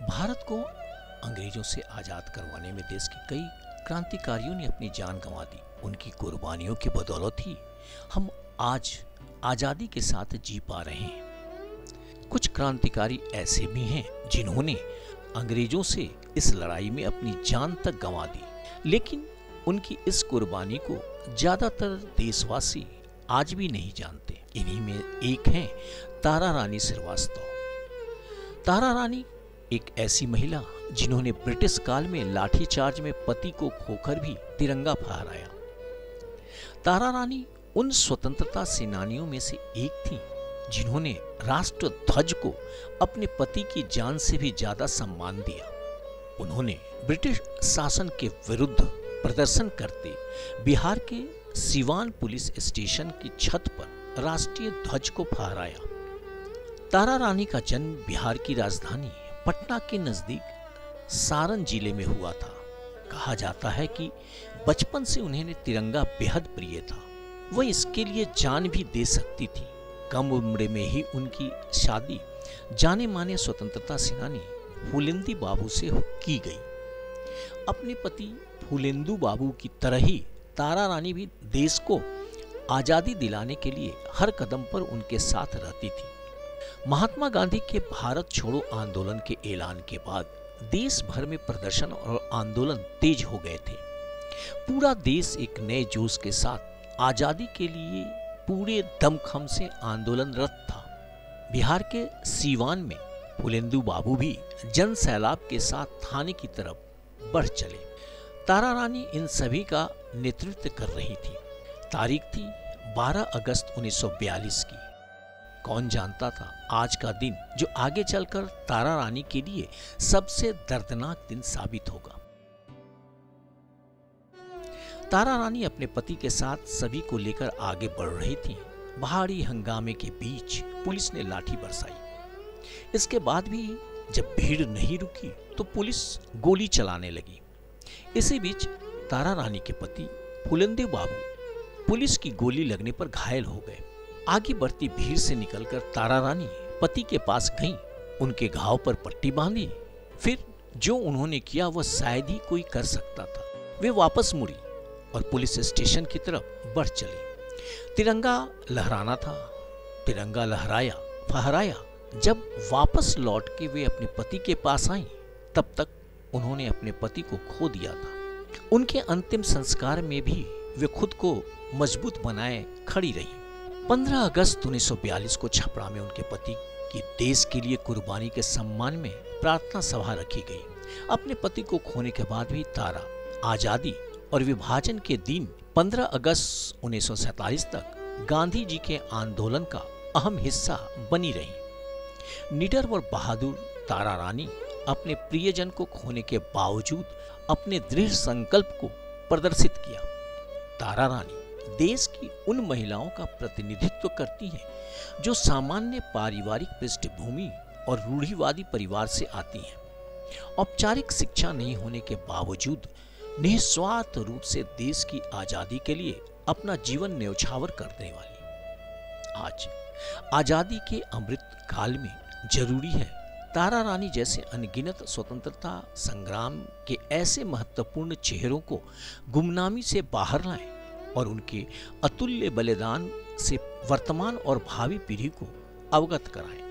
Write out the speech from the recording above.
भारत को अंग्रेजों से आज़ाद करवाने में देश के कई क्रांतिकारियों ने अपनी जान गंवा दी। उनकी कुर्बानियों की बदौलत ही हम आज आज़ादी के साथ जी पा रहे हैं। कुछ क्रांतिकारी ऐसे भी हैं जिन्होंने अंग्रेजों से इस लड़ाई में अपनी जान तक गंवा दी, लेकिन उनकी इस कुर्बानी को ज़्यादातर देशवासी आज भी नहीं जानते। इन्हीं में एक हैं तारा रानी श्रीवास्तव। तारा रानी एक ऐसी महिला जिन्होंने ब्रिटिश काल में लाठीचार्ज में पति को खोकर भी तिरंगा फहराया। तारा रानी उन स्वतंत्रता सेनानियों में से एक थी जिन्होंने राष्ट्र ध्वज को अपने पति की जान से भी ज्यादा सम्मान दिया। उन्होंने ब्रिटिश शासन के विरुद्ध प्रदर्शन करते बिहार के सिवान पुलिस स्टेशन की छत पर राष्ट्रीय ध्वज को फहराया। तारा रानी का जन्म बिहार की राजधानी पटना के नजदीक सारण जिले में हुआ था। कहा जाता है कि बचपन से उन्हें तिरंगा बेहद प्रिय था। वह इसके लिए जान भी दे सकती थी। कम उम्र में ही उनकी शादी जाने माने स्वतंत्रता सेनानी फूलेंदी बाबू से की गई। अपने पति फूलेंदु बाबू की तरह ही तारा रानी भी देश को आजादी दिलाने के लिए हर कदम पर उनके साथ रहती थी। महात्मा गांधी के भारत छोड़ो आंदोलन के ऐलान के बाद देश भर में प्रदर्शन और आंदोलन तेज हो गए थे। पूरा देश एक नए जोश के साथ आजादी के लिए पूरे दमखम से आंदोलनरत था। बिहार के सीवान में फूलेंदु बाबू भी जन सैलाब के साथ थाने की तरफ बढ़ चले। तारा रानी इन सभी का नेतृत्व कर रही थी। तारीख थी 12 अगस्त 1942 की। कौन जानता था आज का दिन जो आगे चलकर तारा रानी के लिए सबसे दर्दनाक दिन साबित होगा। तारा रानी अपने पति के साथ सभी को लेकर आगे बढ़ रही थी। भारी हंगामे के बीच पुलिस ने लाठी बरसाई। इसके बाद भी जब भीड़ नहीं रुकी तो पुलिस गोली चलाने लगी। इसी बीच तारा रानी के पति फूलेंदु बाबू पुलिस की गोली लगने पर घायल हो गए। आगे बढ़ती भीड़ से निकलकर तारा रानी पति के पास गईं, उनके घाव पर पट्टी बांधी। फिर जो उन्होंने किया वह शायद ही कोई कर सकता था। वे वापस मुड़ी और पुलिस स्टेशन की तरफ बढ़ चली। तिरंगा लहराना था। तिरंगा लहराया, फहराया। जब वापस लौट के वे अपने पति के पास आईं, तब तक उन्होंने अपने पति को खो दिया था। उनके अंतिम संस्कार में भी वे खुद को मजबूत बनाए खड़ी रही। 15 अगस्त 1942 को छपरा में उनके पति की देश के लिए कुर्बानी के सम्मान में प्रार्थना सभा रखी गई। अपने पति को खोने के बाद भी तारा आजादी और विभाजन के दिन 15 अगस्त 1947 तक गांधी जी के आंदोलन का अहम हिस्सा बनी रही। निडर और बहादुर तारा रानी अपने प्रियजन को खोने के बावजूद अपने दृढ़ संकल्प को प्रदर्शित किया। तारा रानी देश की उन महिलाओं का प्रतिनिधित्व करती हैं जो सामान्य पारिवारिक पृष्ठभूमि और रूढ़िवादी परिवार से आती हैं। औपचारिक शिक्षा नहीं होने के बावजूद निस्वार्थ रूप से देश की आजादी के लिए अपना जीवन न्यौछावर करने वाली। आज आजादी के अमृत काल में जरूरी है तारा रानी जैसे अनगिनत स्वतंत्रता संग्राम के ऐसे महत्वपूर्ण चेहरों को गुमनामी से बाहर लाएं और उनके अतुल्य बलिदान से वर्तमान और भावी पीढ़ी को अवगत कराएं।